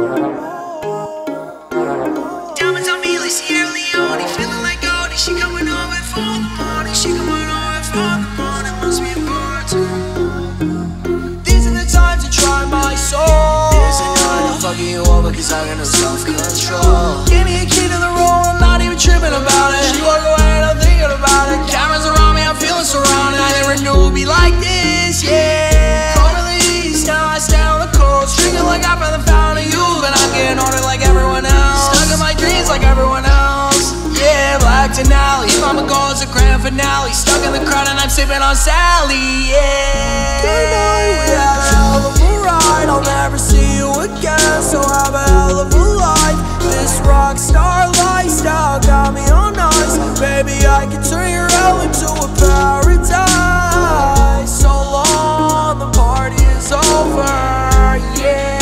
Diamonds on me like Sierra Leone, feeling like Goldie. She coming over at 4 in the morning. She coming over at 4 in the morning. Must be a virgin. These are the times to try my soul. This ain't nothing, I'm fucking you over 'cause I got no self-control. Give me a key to the room, I'm not even tripping about it. She walk away and I'm thinking about it. Cameras around me, I'm feeling surrounded. I never knew it'd be like this, yeah. Cold release, now I stay on the coast. Drinking like I found the fountain of youth, and I'm getting older like everyone else. Stuck in my dreams like everyone else. Yeah, Black Denali, mama goes to grand finale. Stuck in the crowd and I'm sipping on Sally, yeah. Good night, we had a hell of a ride. I'll never see you again, so have a hell of a life. This rock star lifestyle got me on ice. Baby, I can turn your hell into a paradise. So long, the party is over, yeah.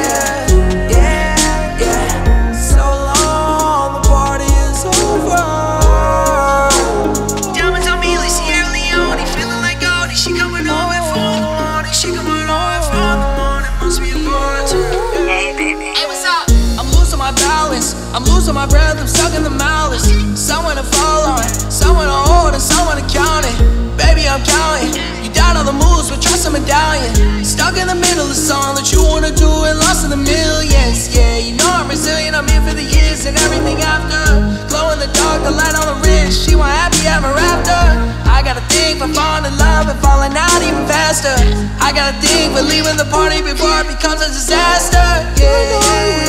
I'm losing my breath, I'm stuck in the malice. Someone to fall on, someone to hold, and someone to count it. Baby, I'm counting. You down on the moves, but trust a medallion. Stuck in the middle of the song that you wanna do and lost in the millions. Yeah, you know I'm resilient, I'm here for the years and everything after. Glow in the dark, the light on the wrist. She want happy ever after. I got a thing for falling in love and falling out even faster. I got a thing for leaving the party before it becomes a disaster. Yeah.